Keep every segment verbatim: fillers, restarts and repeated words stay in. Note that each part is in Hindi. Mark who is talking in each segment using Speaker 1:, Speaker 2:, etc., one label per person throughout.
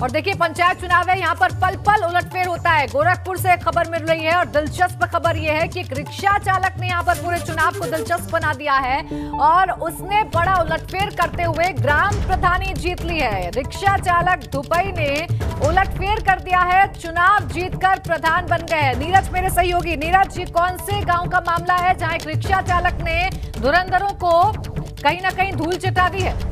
Speaker 1: और देखिए पंचायत चुनाव है, यहाँ पर पल पल उलटफेर होता है। गोरखपुर से खबर मिल रही है और दिलचस्प खबर यह है कि एक रिक्शा चालक ने यहाँ पर पूरे चुनाव को दिलचस्प बना दिया है और उसने बड़ा उलटफेर करते हुए ग्राम प्रधानी जीत ली है। रिक्शा चालक दुबई ने उलटफेर कर दिया है, चुनाव जीतकर प्रधान बन गए हैं। नीरज मेरे सहयोगी, नीरज जी कौन से गाँव का मामला है जहाँ एक रिक्शा चालक ने धुरंधरों को कहीं ना कहीं धूल चटा दी है?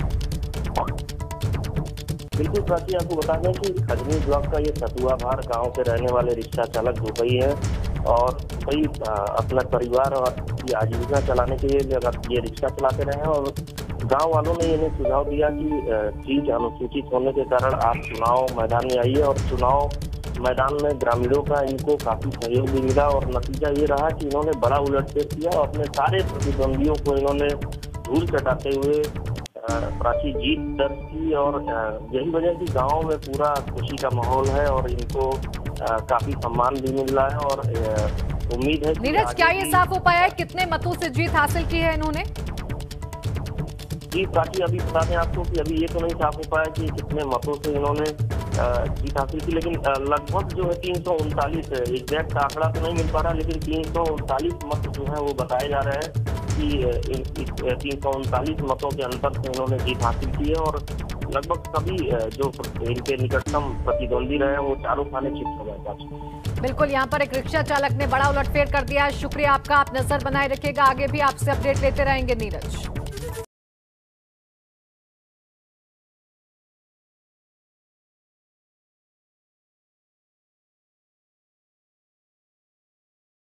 Speaker 2: बिल्कुल प्राची, आपको बता दें कि खजनी ब्लॉक का ये सतुआभार गांव के रहने वाले रिक्शा चालक दुबई है और दुबई अपना परिवार और आजीविका चलाने के लिए ये रिक्शा चलाते रहे हैं और गांव वालों ने इन्हें सुझाव दिया कि सीट अनुसूचित होने के कारण आप चुनाव मैदान में आइए और चुनाव मैदान में ग्रामीणों का इनको काफी सहयोग भी मिला और नतीजा ये रहा कि इन्होंने बड़ा उलटफेर किया और अपने सारे प्रतिद्वंदियों को इन्होंने धूल चटाते हुए प्राची जीत दर्ज की और यही वजह की गांव में पूरा खुशी का माहौल है और इनको काफी सम्मान भी मिल रहा है और उम्मीद है।
Speaker 1: नीरज, क्या ये साफ हो पाया है कितने मतों से जीत हासिल की है इन्होंने?
Speaker 2: जी प्राची, अभी बता दें आपको कि अभी ये तो नहीं साफ हो पाया कि कितने मतों से इन्होंने जीत हासिल की, लेकिन लगभग जो है तीन सौ उनतालीस एग्जैक्ट आंकड़ा तो नहीं मिल पा रहा, लेकिन तीन सौ उनतालीस मत जो है वो बताए जा रहे हैं कि तीन सौ उनतालीस मतों के अंतर से इन्होंने जीत हासिल की है और लगभग सभी जो इनके निकटतम प्रतिद्वंदी रहे वो चारों खाने चित हो गए।
Speaker 1: बिल्कुल, यहाँ पर एक रिक्शा चालक ने बड़ा उलटफेर कर दिया है। शुक्रिया आपका, आप नजर बनाए रखिएगा, आगे भी आपसे अपडेट लेते रहेंगे नीरज।